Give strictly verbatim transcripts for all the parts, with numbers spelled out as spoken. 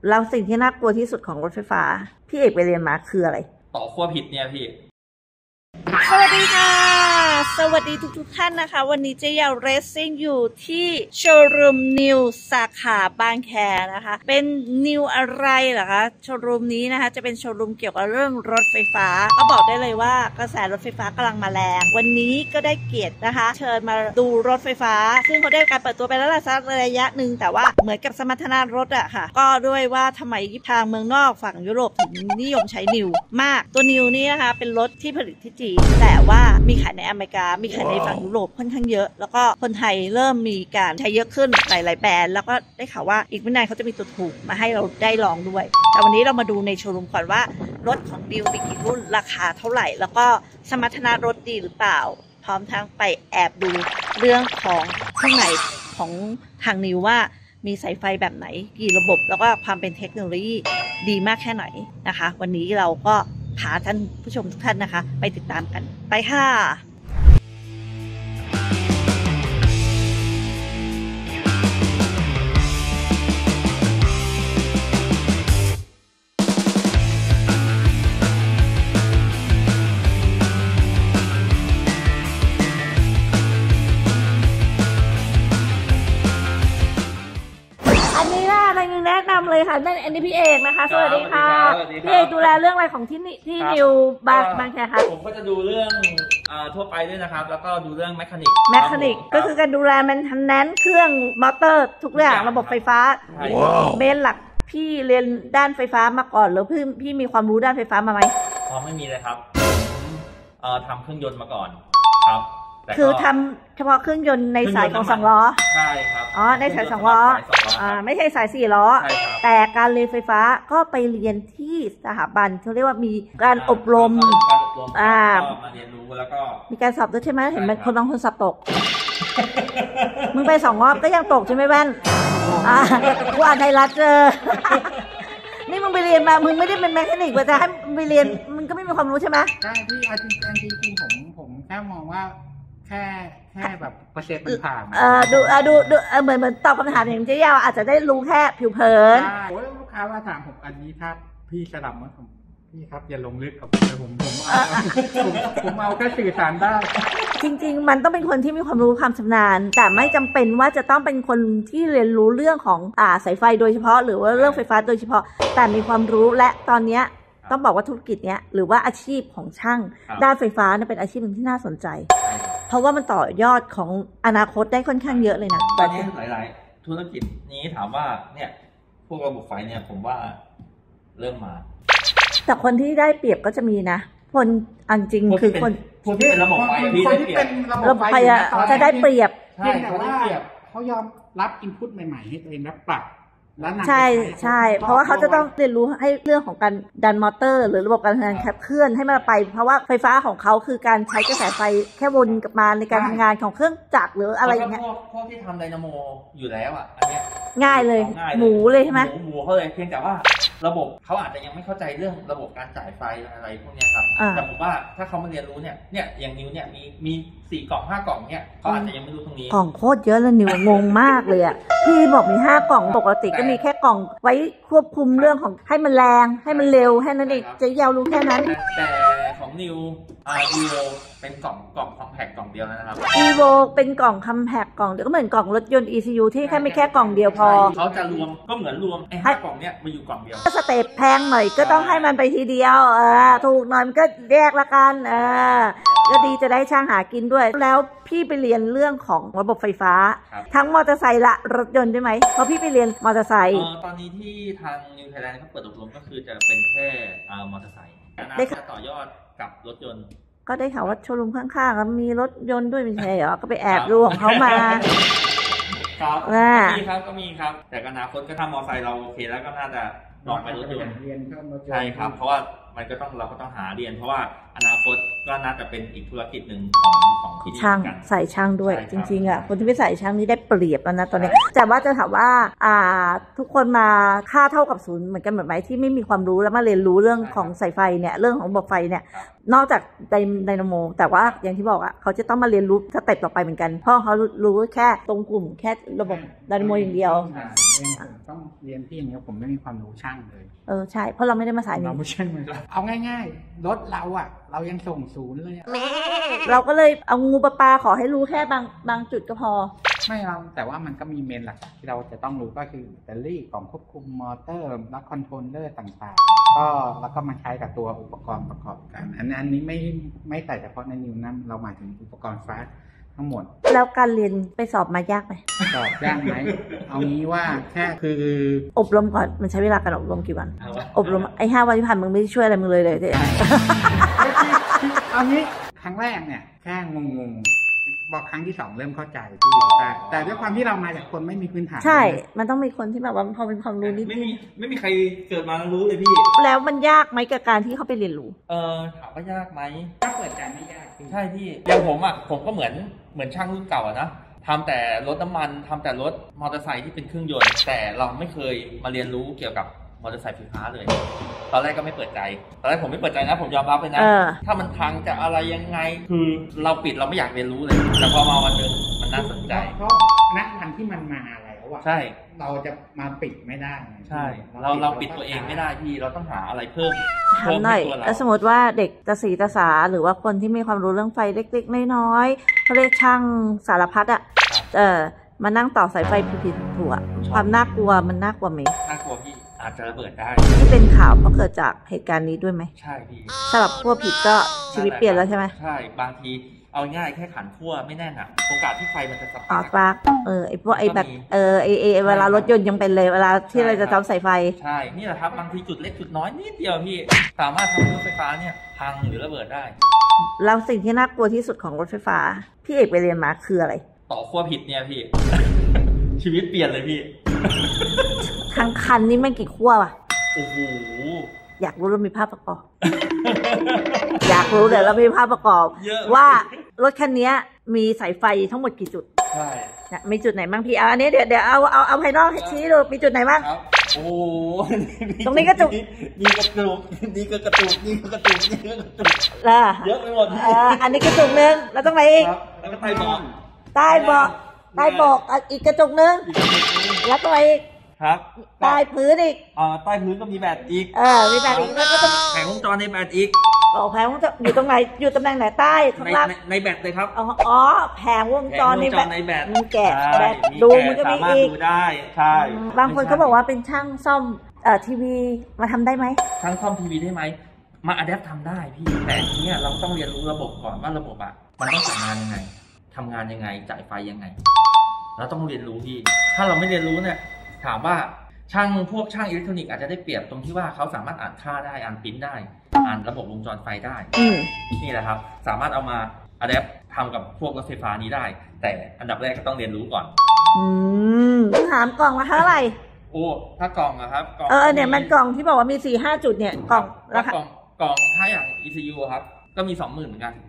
แล้วสิ่งที่น่ากลัวที่สุดของรถไฟฟ้าพี่เอกไปเรียนมาคืออะไรต่อขั้วผิดเนี่ยพี่สวัสดีค่ะสวัสดีทุกๆท่านนะคะวันนี้เจ๊ยาวเรซซิ่งอยู่ที่โชว์รูมนิวสาขาบางแคนะคะเป็นนิวอะไรเหรอคะโชว์รูมนี้นะคะจะเป็นโชว์รูมเกี่ยวกับเรื่องรถไฟฟ้าก็บอกได้เลยว่ากระแสรถไฟฟ้ากำลังมาแรงวันนี้ก็ได้เกียรตินะคะเชิญมาดูรถไฟฟ้าซึ่งเขาได้การเปิดตัวไปแล้วสักระยะหนึ่งแต่ว่าเหมือนกับสมรรถนะรถอะค่ะก็ด้วยว่าทำไมทางเมืองนอกฝั่งยุโรปถึงนิยมใช้นิวมากตัวนิวนี้นะคะเป็นรถที่ผลิตที่จีนแต่ว่ามีขายในอเมริกามีขายในฝั่งยุโรปค่อนข้างเยอะแล้วก็คนไทยเริ่มมีการใช้เยอะขึ้นหลายๆแบรนด์แล้วก็ได้ข่าวว่าอีกไม่นานเขาจะมีตัวถูกมาให้เราได้ลองด้วยแต่วันนี้เรามาดูในโชว์รูมก่อนว่ารถของดิวมีกี่รุ่นราคาเท่าไหร่แล้วก็สมรรถนะรถดีหรือเปล่าพร้อมทั้งไปแอบดูเรื่องของข้างในของทางนิวว่ามีสายไฟแบบไหนกี่ระบบแล้วก็ความเป็นเทคโนโลยีดีมากแค่ไหนนะคะวันนี้เราก็พาท่านผู้ชมทุกท่านนะคะไปติดตามกันไปค่ะแนะนำเลยค่ะนั่นอันนี้พี่เอกนะคะสวัสดีค่ะพี่เอกดูแลเรื่องอะไรของที่นี่ที่นิวบางบางแคคะผมก็จะดูเรื่องทั่วไปด้วยนะครับแล้วก็ดูเรื่องแมคานิกแมคานิกก็คือการดูแลแมนเทนแนนซ์เครื่องมอเตอร์ทุกอย่างระบบไฟฟ้าเบนหลักพี่เรียนด้านไฟฟ้ามาก่อนหรือพี่พี่มีความรู้ด้านไฟฟ้ามาไหมอ๋อไม่มีเลยครับเอ่อทำเครื่องยนต์มาก่อนครับคือทำเฉพาะเครื่องยนต์ในสายของสองล้อใช่ครับอ๋อในสายสองล้ออ่าไม่ใช่สายสี่ล้อแต่การเรียนไฟฟ้าก็ไปเรียนที่สถาบันเขาเรียกว่ามีการอบรมอ่ามาเรียนรู้แล้วก็มีการสอบด้วยใช่ไหมเห็นมันคนบางคนสอบตกมึงไปสองรอบก็ยังตกใช่ไหมแว่นอ่ากูอ่านไทยรัฐเจอนี่มึงไปเรียนมามึงไม่ได้เป็นแมคานิกว่าจะให้ไปเรียนมึงก็ไม่มีความรู้ใช่ไหมใช่พี่จริงจริงจริงผมผมแค่มองว่าแค่แค่แบบเปอร์เซ็นต์มันผ่านเออดูเออดูดูเออเหมือนเหมือนตอบคำถามอย่างเจ๊ยาวอาจจะได้รู้แค่ผิวเผินโอ้ยลูกค้าว่าถามผมอันนี้ครับพี่สลับมาผมพี่ครับอย่าลงลึกกับผมผมผมเอาผมผมเอาแค่สื่อสารได้จริงๆมันต้องเป็นคนที่มีความรู้ความชำนาญแต่ไม่จำเป็นว่าจะต้องเป็นคนที่เรียนรู้เรื่องของอ่าสายไฟโดยเฉพาะหรือว่าเรื่องไฟฟ้าโดยเฉพาะแต่มีความรู้และตอนเนี้ยต้องบอกว่าธุรกิจเนี้ยหรือว่าอาชีพของช่างด้านไฟฟ้าเนี่ยเป็นอาชีพหนึ่งที่น่าสนใจเพราะว่ามันต่อยอดของอนาคตได้ค่อนข้างเยอะเลยนะตอนนี้หลายๆธุรกิจนี้ถามว่าเนี่ยพวกระบบไฟเนี่ยผมว่าเริ่มมาแต่คนที่ได้เปรียบก็จะมีนะคนอันจริงคือคนคนที่เป็นระบบไฟที่ได้เปรียบระบบไฟจะได้เปรียบใช่เขาได้เปรียบเขายอมรับอินพุตใหม่ๆให้ตัวเองรับปรับใช่ใช่เพราะว่าเขาจะต้องเรียนรู้ให้เรื่องของการดันมอเตอร์หรือระบบการทำงานขับเคลื่อนให้มันไปเพราะว่าไฟฟ้าของเขาคือการใช้กระแสไฟแค่วนกลับมาในการทำงานของเครื่องจักรหรืออะไรอย่างเงี้ยพวกพวกที่ทำไดนาโมอยู่แล้วอ่ะอันเนี้ยง่ายเลยหมูเลยใช่ไหมหมูหมูเขาเลยเพียงแต่ว่าระบบเขาอาจจะยังไม่เข้าใจเรื่องระบบการจ่ายไฟอะไรพวกนี้ครับแต่ผมว่าถ้าเขามาเรียนรู้เนี่ยเนี่ยอย่างนิวเนี่ยมีมีสี่กล่องห้ากล่องเนี่ยเขาอาจจะยังไม่รู้ตรงนี้กล่องโคตรเยอะเลยนิวงงมากเลยอ่ะพี่บอกมีห้ากล่องปกติก็มีแค่กล่องไว้ควบคุมเรื่องของให้มันแรงให้มันเร็วให้นั่นเองจะยาวรู้แค่นั้นแต่ของนิวอ่าอีโวเป็นกล่องกล่องคอมแพคกล่องเดียวนะครับอีโวเป็นกล่องคอมแพคกล่องเดียวก็เหมือนกล่องรถยนต์ อี ซี ยู ที่แค่ไม่แค่กล่องเดียวพอเขาจะรวมก็เหมือนรวมไอ้ห้ากล่องเนี้ยมาอยู่กล่องเดียวสเต็ปแพงหน่อยก็ต้องให้มันไปทีเดียวเออถูกหน่อยมันก็แยกละกันเออก็ดีจะได้ช่างหากินด้วยแล้วพี่ไปเรียนเรื่องของระบบไฟฟ้าทั้งมอเตอร์ไซค์และรถยนต์ได้ไหมเพราะพี่ไปเรียนมอเตอร์ไซค์ตอนนี้ที่ทางนิวไทยแลนด์เขาเปิดอบรมก็คือจะเป็นแค่มอเตอร์ไซค์ได้ต่อยอดกับรถยนต์ก็ได้ข่าวว่าโชว์รูมข้างๆมีรถยนต์ด้วยไม่ใช่เหรอก็ไปแอบดูของเขามาครับมีครับก็มีครับแต่อนาคตก็ถ้ามอเตอร์ไซค์เราโอเคแล้วก็น่าจะลองไปรถยนต์ใช่ครับเพราะว่ามันก็ต้องเราก็ต้องหาเรียนเพราะว่าอนาคตก็น่าจะเป็นอีกธุรกิจหนึ่งของของที่ช่างใส่ช่างด้วยจริงๆอ่ะคนที่ไม่ใส่ช่างนี่ได้เปรียบแล้วนะตอนนี้แต่ว่าจะถามว่าอ่าทุกคนมาค่าเท่ากับศูนย์เหมือนกันเหมือนไหมที่ไม่มีความรู้แล้วมาเรียนรู้เรื่องของสายไฟเนี่ยเรื่องของระบบไฟเนี่ยนอกจากไดไดนาโมแต่ว่าอย่างที่บอกอ่ะเขาจะต้องมาเรียนรู้สเต็ปต่อไปเหมือนกันเพราะเขารู้แค่ตรงกลุ่มแค่ระบบไดนาโมอย่างเดียวต้องเรียนที่อย่างนี้ผมไม่มีความรู้ช่างเลยเออใช่เพราะเราไม่ได้มาสายนี้เราไม่ใช่เหมือนเอาง่ายๆรถเราอ่ะเรายังส่งศูนย์เลยเราก็เลยเอางูปลาปลาขอให้รู้แค่บางบางจุดก็พอไม่เราแต่ว่ามันก็มีเมนหลักที่เราจะต้องรู้ก็คือแบตเตอรี่กล่องควบคุมมอเตอร์และคอนโทรลเลอร์ต่างๆก็แล้วก็มาใช้กับตัวอุปกรณ์ประกอบกันอันนี้อันนี้ไม่ไม่แต่เฉพาะในนิวนั้นเราหมายถึงอุปกรณ์ไฟทั้งหมดแล้วการเรียนไปสอบมายากไหมสอบยากไหมเอางี้ว่าแค่คืออบรมก่อนมันใช้เวลาการอบรมกี่วันอบรมไอ้ห้าวันที่ผ่านมึงไม่ช่วยอะไรมึงเลยเลยเนี่ยเอางี้ครั้งแรกเนี่ยแค่งงๆบอกครั้งที่สองเริ่มเข้าใจพี่แต่แต่ด้วยความที่เรามาจากคนไม่มีพื้นฐานใช่มันต้องมีคนที่แบบว่าพอเป็นความรู้นิดไม่มีไม่มีใครเกิดมาแล้วรู้เลยพี่แล้วมันยากไหมกับการที่เขาไปเรียนรู้เออถามว่ายากไหมถ้าเปิดใจไม่ยากใช่พี่อย่างผมอ่ะผมก็เหมือนเหมือนช่างรุ่นเก่านะทำแต่รถน้ำมันทำแต่รถมอเตอร์ไซค์ที่เป็นเครื่องยนต์แต่เราไม่เคยมาเรียนรู้เกี่ยวกับมอเตอร์ไซค์ไฟฟ้าเลยตอนแรกก็ไม่เปิดใจตอนแรกผมไม่เปิดใจนะผมยอมรับเลยนะถ้ามันพังจะอะไรยังไงคือเราปิดเราไม่อยากเรียนรู้เลยแต่พอมาวันนึงมันน่าสนใจเพราะณวันที่มันมาแล้วอะใช่เราจะมาปิดไม่ได้ใช่เราเราปิดตัวเองไม่ได้พี่เราต้องหาอะไรเพิ่มทำหน่อยแล้วสมมติว่าเด็กตาสีตาสาหรือว่าคนที่มีความรู้เรื่องไฟเล็กๆน้อยๆเขาเรียกช่างสารพัดอะเออมานั่งต่อสายไฟผิดๆถูกความน่ากลัวมันน่ากลัวไหมน่ากลัวพี่อาจจะระเบิดได้ที่เป็นข่าวเพราะเกิดจากเหตุการณ์นี้ด้วยไหมใช่พี่สำหรับขั้วผิดก็ชีวิตเปลี่ยนแล้วใช่ไหมใช่บางทีเอาง่ายแค่ขันขั้วไม่แน่นอ่ะโอกาสที่ไฟมันจะสปาร์กออกรักเออไอพวกไอแบบเออไอไอเวลารถยนต์ยังเป็นเลยเวลาที่เราจะทำสายไฟใช่นี่แหละครับบางทีจุดเล็กจุดน้อยนิดเดียวพี่สามารถทำรถไฟฟ้าเนี่ยพังหรือระเบิดได้แล้วสิ่งที่น่ากลัวที่สุดของรถไฟฟ้าพี่เอกไปเรียนมาคืออะไรต่อขั้วผิดเนี่ยพี่ ชีวิตเปลี่ยนเลยพี่ทั้งคันนี่ไม่กี่ขั้วอ่ะโอ้โหอยากรู้แล้วมีภาพประกอบ อยากรู้เดี๋ยวเรามีภาพประกอบว่ารถคันนี้มีสายไฟทั้งหมดกี่จุดใช่มีจุดไหนบ้างพี่เอาอันนี้เดี๋ยวเดี๋ยวเอาเอาเอาภายนอกชี้ดูมีจุดไหนบ้างโอ้ตรงนี้กระจุกนี่กระจุกนี่ก็กระจุกนี่ก็กระจุกนี่ก็กระจุกเยอะไปหมดอันนี้กระจุกนึงแล้วตรงไหนอีกแล้วก็ใต้เบาะใต้เบาะใต้เบาะอีกกระจุกนึงแล้วตรงไหนอีกครับใต้พื้นอีกอ่าใต้พื้นก็มีแบตอีกเออมีแบตอีกแล้วก็ต้องแผงวงจรในแบตอีกอ๋อแผงวงจรอยู่ตรงไหนอยู่ตำแหน่งไหนใต้ข้างล่างในแบตเลยครับอ๋อแผงวงจรในแบตมันแกะแบตดูมันก็มีอีกดูได้ใช่บางคนเขาบอกว่าเป็นช่างซ่อมเอ่อทีวีมาทำได้ไหมช่างซ่อมทีวีได้ไหมมาอะแดปทำได้พี่แต่ทีเนี้ยเราต้องเรียนรู้ระบบก่อนว่าระบบอ่ะมันต้องทำงานยังไงทำงานยังไงจ่ายไฟยังไงเราต้องเรียนรู้พี่ถ้าเราไม่เรียนรู้เนี่ยถามว่าช่างพวกช่างอิเล็กทรอนิกส์อาจจะได้เปรียบตรงที่ว่าเขาสามารถอ่านค่าได้อ่านปริ้นได้อ่านระบบวงจรไฟได้นี่แหละครับสามารถเอามาอะแดปทำกับพวกรถไฟฟ้านี้ได้แต่อันดับแรกก็ต้องเรียนรู้ก่อนอืมถามกล่องละเท่าไหร่โอ้ถ้ากล่องอะครับเออเนี่ยมันกล่องที่บอกว่ามีสี่ห้าจุดเนี่ยกล่องแล้วกล่องกล่องถ้าอย่าง อี ซี ยู ครับก็มีสองหมื่นเหมือนกัน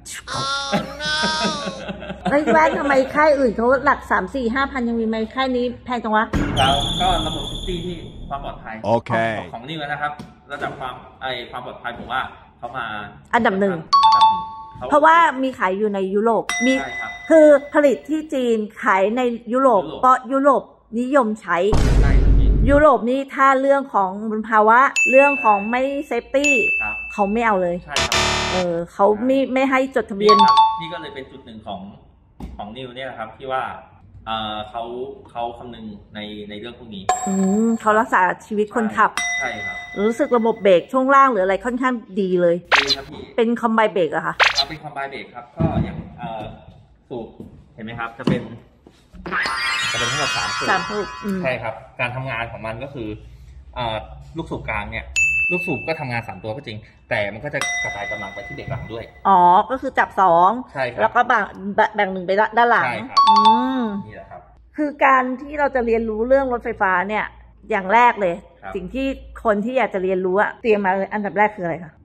เฮ้ยแว่นทำไมค่ายอื่นเขาหลักสามสี่ห้าพันยังมีไหมค่ายนี้แพงจังวะแล้วก็ระบบซิตี้ที่ความปลอดภัยโอเคของนี่นะครับระดับความไอความปลอดภัยผมว่าเขามาอันดับหนึ่งเพราะว่ามีขายอยู่ในยุโรปมีคือผลิตที่จีนขายในยุโรปเพราะยุโรปนิยมใช้ยุโรปนี่ถ้าเรื่องของมลภาวะเรื่องของไม่เซฟตี้เขาไม่เอาเลยเออเขาไม่ไม่ให้จดทะเบียนนี่ก็เลยเป็นจุดหนึ่งของของนิวเนี่ยนะครับที่ว่าเออเขาเขาคำนึงในในเรื่องพวกนี้อืมเขารักษาชีวิตคนขับใช่ครับรู้สึกระบบเบรกช่วงล่างหรืออะไรค่อนข้างดีเลยดีครับพี่เป็นคอมไบเบรกอะค่ะเอาเป็นคอมไบเบรกครับก็อย่างเอ่อสูบเห็นไหมครับจะเป็นจะเป็นทั้งหมดสามสูบสามสูบใช่ครับการทำงานของมันก็คืออ่าลูกสูบกลางเนี่ยลูกสูบก็ทำงานสามตัวก็จริงแต่มันก็จะกระจายกำลังไปที่เบรกหลังด้วยอ๋อก็คือจับสองใช่ครับแล้วก็แบ่งแบ่งหนึ่งไปด้านหลังใช่ครับอืมนี่แหละครับคือการที่เราจะเรียนรู้เรื่องรถไฟฟ้าเนี่ยอย่างแรกเลยสิ่งที่คนที่อยากจะเรียนรู้อะเตรียมมาเลยอันดับแรกคืออะไรคะ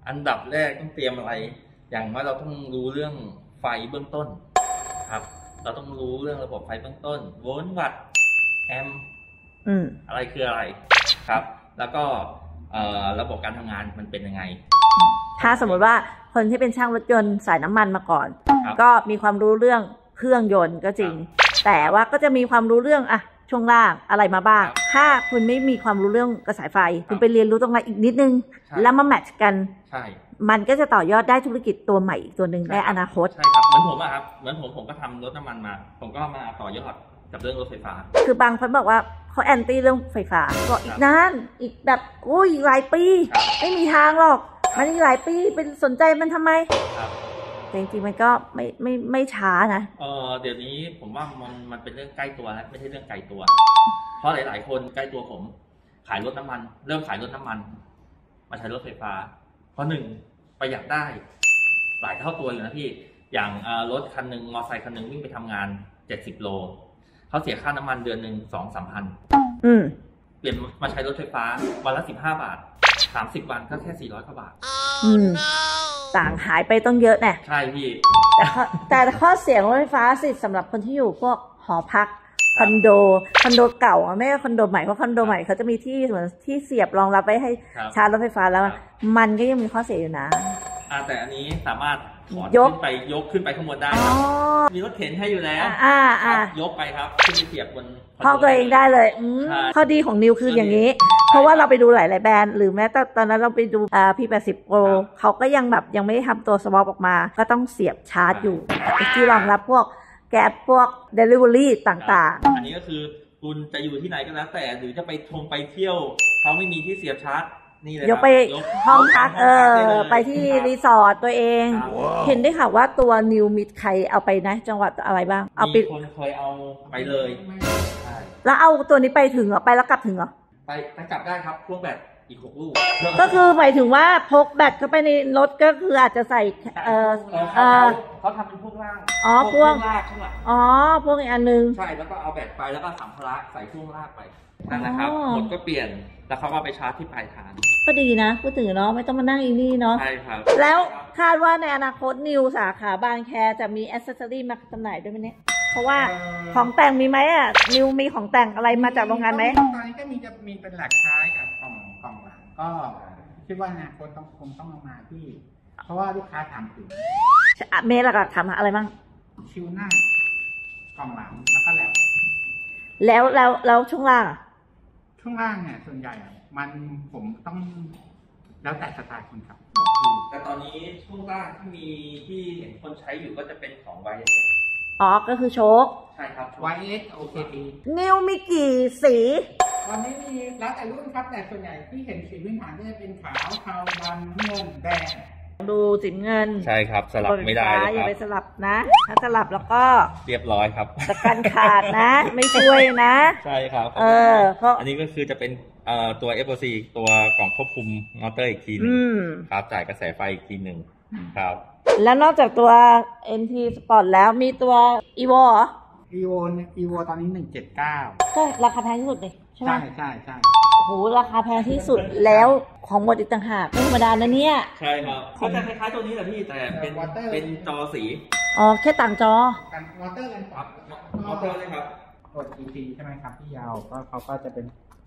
อันดับแรกต้องเตรียมอะไรอย่างว่าเราต้องรู้เรื่องไฟเบื้องต้นครับเราต้องรู้เรื่องระบบไฟเบื้องต้นโวลต์วัตต์แอมป์อะไรคืออะไรครับแล้วก็ระบบการทำงานมันเป็นยังไงถ้าสมมติว่าคนที่เป็นช่างรถยนต์สายน้ำมันมาก่อนก็มีความรู้เรื่องเครื่องยนต์ก็จริงแต่ว่าก็จะมีความรู้เรื่องอะช่วงล่างอะไรมาบ้างถ้าคุณไม่มีความรู้เรื่องกระแสไฟคุณไปเรียนรู้ตรงนั้นอีกนิดนึงแล้วมาแมทช์กันมันก็จะต่อยอดได้ธุรกิจตัวใหม่อีกตัวหนึ่งในอนาคตใช่ครับเหมือนผมอะครับเหมือนผมผมก็ทำรถน้ำมันมาผมก็มาต่อยอดกับเรื่องรถไฟฟ้าคือบางคนบอกว่าเขาแอนตี้เรื่องไฟฟ้าบอกอีกนานอีกแบบอุ้ยหลายปีไม่มีทางหรอกมันอีกหลายปีเป็นสนใจมันทำไมแต่จริงๆมันก็ไม่ไม่ไม่ช้านะเออเดี๋ยวนี้ผมว่ามันมันเป็นเรื่องใกล้ตัวแล้วไม่ใช่เรื่องไกลตัวเพราะหลายๆคนใกล้ตัวผมขายรถน้ำมันเริ่มขายรถน้ำมันมาใช้รถไฟฟ้าเพราะหนึ่งประหยัดได้หลายเท่าตัวอยู่นะพี่อย่างรถคันหนึ่งมอเตอร์ไซค์คันหนึ่งวิ่งไปทำงานเจ็ดสิบโลเขาเสียค่าน้ำมันเดือนหนึ่งสองสามพันเปลี่ยนมาใช้รถไฟฟ้าวันละสิบห้าบาทสามสิบวันก็แค่สี่ร้อยกว่าบาทต่างหายไปต้องเยอะแน่ใช่พี่แต่แต่ข้อเสียของรถไฟฟ้าสิสำหรับคนที่อยู่พวกหอพักคอนโดคอนโดเก่าไม่ใช่คอนโดใหม่เพราะคอนโดใหม่เขาจะมีที่เหมือนที่เสียบรองรับไว้ให้ชาร์จรถไฟฟ้าแล้วมันก็ยังมีข้อเสียอยู่นะแต่อันนี้สามารถยกไปยกขึ้นไปข้างบนได้ครับมีรถเข็นให้อยู่แล้วยกไปครับขึ้นไปเสียบบนห้องตัวเองได้เลยข้อดีของนิวคืออย่างนี้เพราะว่าเราไปดูหลายๆแบรนด์หรือแม้แต่ตอนนั้นเราไปดูอ่า พี แปดสิบ Pro เขาก็ยังแบบยังไม่ได้ทำตัวสวอปออกมาก็ต้องเสียบชาร์จอยู่ที่รองรับพวกแก๊ปพวก Delivery ต่างๆอันนี้ก็คือคุณจะอยู่ที่ไหนก็แล้วแต่หรือจะไปทงไปเที่ยวเขาไม่มีที่เสียบชาร์จนี่เลยยกไปห้องพักเออไปที่รีสอร์ทตัวเองเห็นได้ค่ะว่าตัวนิวมิดใครเอาไปนะจังหวัดอะไรบ้างเอาไปคนเคยเอาไปเลยแล้วเอาตัวนี้ไปถึงเหรอไปแล้วกลับถึงเหรอไปไปกลับได้ครับพ่วงแบตอีกหกลูกก็คือหมายถึงว่าพกแบตเข้าไปในรถก็คืออาจจะใส่เออเออเขาทำเป็นพวกล่างอ๋อพวกลากใช่ไหมอ๋อพวกอีกอันนึงใช่แล้วก็เอาแบตไปแล้วก็สัมภาระใส่พ่วงลากไปนั่นนะครับหมดก็เปลี่ยนแล้วเขาก็ไปชาร์จที่ปลายทางก็ดีนะพูดถึงเนาะไม่ต้องมานั่งอีนี่เนาะใช่ครับแล้วคาดว่าในอนาคตนิวสาขาบางแคจะมีแอคเซสซอรี่มาจำหน่ายด้วยไหมเนี่ยเพราะว่าของแต่งมีไหมอ่ะนิวมีของแต่งอะไรมาจากโรงงานไหมตอนนี้ก็มีจะมีเป็นหลักท้ายกับกล่องกล่องหลังก็คิดว่าอนาคตต้องคงต้องเอามาที่เพราะว่าลูกค้าถามถึงเมย์หลักๆถามอะไรบ้างชิวหน้ากล่องหลังแล้วก็แล้วแล้วแล้วแล้วช่วงล่างช่วงล่างเนี่ยส่วนใหญ่มันผมต้องแล้วแต่สไตล์คนขับแต่ตอนนี้ช่วงล่างที่มีที่เห็นคนใช้อยู่ก็จะเป็นของ วาย เอสอ๋อก็คือโชคใช่ครับวาย เอส โอ เค ทีนิวมีกี่สีตอนนี้มีแล้วแต่รุ่นครับแต่ส่วนใหญ่ที่เห็นสีพื้นฐานก็จะเป็นขาวเทาดำเงินแดงดูสีเงินใช่ครับสลับไม่ได้เลยครับอย่าไปสลับนะถ้าสลับแล้วก็เรียบร้อยครับประกันขาดนะไม่ช่วยนะใช่ครับเออเพราะอันนี้ก็คือจะเป็นเอ่อตัว เอฟ โอ ซี ตัวกล่องควบคุมมอเตอร์อีกทีนึงครับจ่ายกระแสไฟอีกทีนึงครับแล้วนอกจากตัว เอ็น ที Sport แล้วมีตัว Evo เหรอ Evo Evo ตอนนี้หนึ่งเจ็ดเก้าก็ราคาแพงที่สุดเลยใช่ไหมใช่ใช่ใช่โอ้โหราคาแพงที่สุดแล้วของหมดอีกต่างหากไม่ธรรมดานะเนี่ยใช่ครับเขาจะคล้ายๆตัวนี้แหละพี่แต่เป็นเป็นจอสีอ๋อแค่ต่างจอกันมอเตอร์กันครับมอเตอร์เลยครับกด อี ซี ใช่ไหมครับที่ยาวก็เขาก็จะเป็น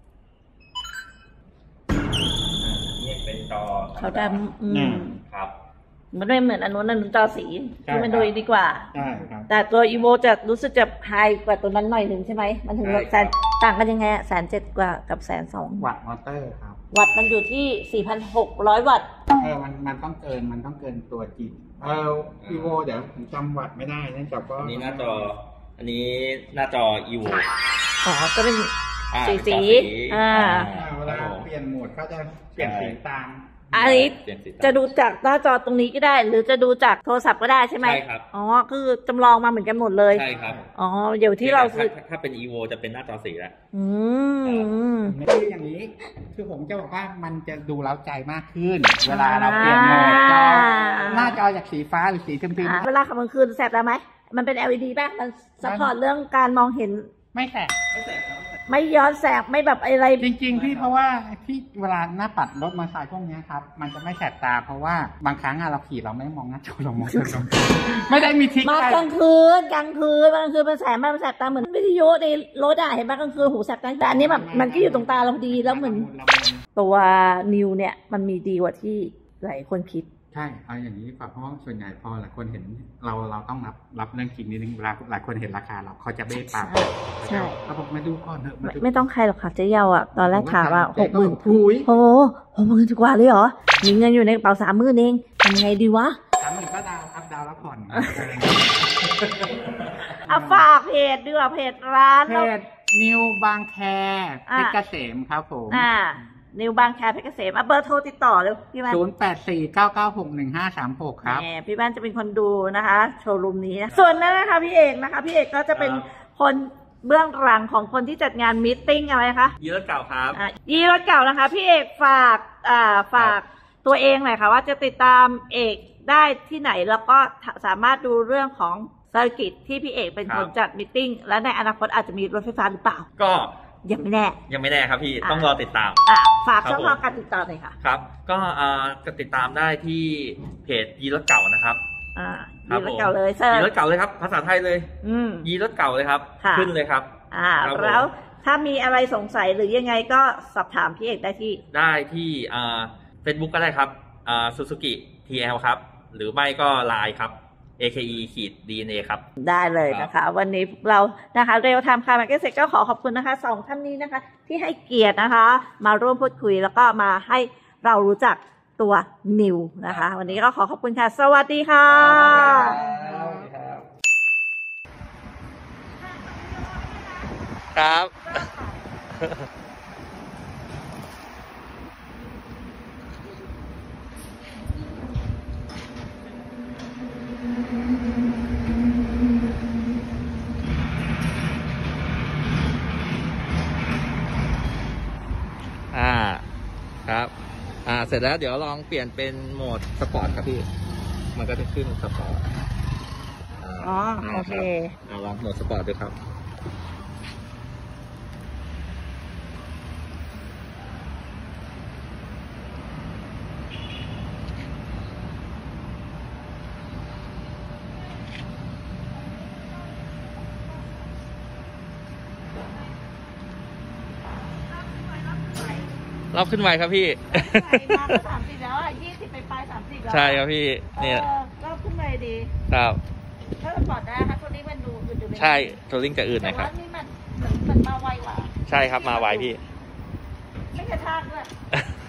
นี่เป็นจอเขาดำอืมครับมันไม่เหมือนอันนู้นอันนู้นจอสีที่มันดูดีกว่าใช่ครับแต่ตัว Evo จะรู้สึกจะไฮกว่าตัวนั้นหน่อยหนึ่งใช่ไหมมันถึงแสนต่างกันยังไงแสนเจ็ดกว่ากับแสนสองวัตต์มอเตอร์ครับวัตต์มันอยู่ที่สี่พันหกร้อยวัตต์เออมันมันต้องเกินมันต้องเกินตัวจริงเออ Evo เดี๋ยวผมจำวัตต์ไม่ได้นั่นจับก็อันนี้หน้าจออันนี้หน้าจอ Evo อ๋อก็เป็นสีสีอ่าเวลาเปลี่ยนโหมดก็จะเปลี่ยนสีตามอันนี้จะดูจากหน้าจอตรงนี้ก็ได้หรือจะดูจากโทรศัพท์ก็ได้ใช่ไหมใช่ครับอ๋อคือจำลองมาเหมือนกันหมดเลยใช่ครับอ๋อเดี๋ยวที่เราถ้าเป็น Evo จะเป็นหน้าจอสีแล้วอืมคืออย่างนี้คือผมจะบอกว่ามันจะดูเร้าใจมากขึ้นเวลาเราเปลี่ยนโหมดจอหน้าจอจากสีฟ้าหรือสีทึมๆเวลาขับกลางคืนแสบแล้วไหมมันเป็น แอล อี ดี ป่ะมันซัพพอร์ตเรื่องการมองเห็นไม่แสบไม่แสบครับไม่ย้อนแสงไม่แบบอะไรจริงๆพี่เพราะว่าที่เวลาหน้าปัดรถมอเตอร์ไซค์พวกนี้ครับมันจะไม่แสบตาเพราะว่าบางครั้งเราขี่เราไม่มองหน้าจอเรามองจอไม่ได้มีทิกมากลางคืนกลางคืนกลางคืนมันแสบมากมันแสบตาเหมือนวิทยุในรถอะเห็นป่ะกลางคืนหูแสบตาแต่อันนี้แบบมันก็อยู่ตรงตาเราพอดีแล้วเหมือนตัวนิวเนี่ยมันมีดีกว่าที่หลายคนคิดใช่เอาอย่างนี้ดีกว่าเพราะว่าส่วนใหญ่พอหลายคนเห็นเราเราต้องรับรับเรื่องจริงนิดนึงเวลาหลายคนเห็นราคาเราเขาจะเบ้ปากใช่เขาบอกมาดูก่อนเถอะไม่ต้องใครหรอกค่ะเจ๊เยาอ่ะตอนแรกถามว่าหกหมื่นโอ้ยโอ้โหหกหมื่นกว่าเลยเหรอมีเงินอยู่ในกระเป๋าสามหมื่นเองทำไงดีวะสามหมื่นก็ดาวครับดาวแล้วผ่อนอ่ะฝากเพจดีกว่าเพจร้านเพจนิวบางแคเพชรเกษมครับผมอ่านิวบางแคเพชรเกษมอ่ะเบอร์โทรติดต่อเลยพี่บ้านศูนย์แปดสี่เก้าเก้าหกหนึ่งห้าสามหกครับพี่บ้านจะเป็นคนดูนะคะโชว์รูมนี้นะส่วนนั้นนะคะพี่เอกนะคะพี่เอกก็จะเป็นคนเบื้องหลังของคนที่จัดงานมีตติ้งอะไรคะยีรถเก่าครับอ่ะยีรถเก่านะคะพี่เอกฝากอ่าฝากตัวเองหน่อยค่ะว่าจะติดตามเอกได้ที่ไหนแล้วก็สามารถดูเรื่องของเซอร์กิตที่พี่เอกเป็นคนจัดมีตติ้งและในอนาคตอาจจะมีรถไฟฟ้าหรือเปล่าก็ยังไม่แน่ยังไม่แน่ครับพี่ต้องรอติดตามฝากช่องทางการติดต่อหน่อยค่ะครับก็อ่าก็ติดตามได้ที่เพจยีรถเก่านะครับอ่ายีรถเก่าเลยยีรถเก่าเลยครับภาษาไทยเลยอืมยีรถเก่าเลยครับขึ้นเลยครับอ่าแล้วถ้ามีอะไรสงสัยหรือยังไงก็สอบถามพี่เอกได้ที่ได้ที่อ่า Facebook ก็ได้ครับอ่า Suzuki ที แอล ครับหรือไม่ก็ ไลน์ ครับ เอ เค อี ขีด ดี เอ็น เอ ครับได้เลยนะคะวันนี้เรานะคะเรียวไทม์คาร์มาร์เก็ตเซ็ตก็ขอขอบคุณนะคะสองท่านนี้นะคะที่ให้เกียรตินะคะมาร่วมพูดคุยแล้วก็มาให้เรารู้จักตัวนิวนะคะวันนี้ก็ขอขอบคุณค่ะสวัสดีค่ะครับอ่าครับอ่าเสร็จแล้วเดี๋ยวลองเปลี่ยนเป็นโหมดสปอร์ตครับพี่มันก็จะขึ้นสปอร์ตอ๋อโอเคอ่าลองโหมดสปอร์ตดูครับรอบขึ้นไวครับพี่มาสามสิบแล้วอ่ะยี่สิบไปปลายสามสิบแล้วใช่ครับพี่เนี่ยรอบขึ้นไวดีครับถ้าสปอร์ตได้ค่ะตัวนี้มันดูอื่นๆใช่ตัวลิงกับอื่นนะครับแต่ว่านี่มันมันมาไวกว่าใช่ครับมาไวพี่ไม่กระชากด้วย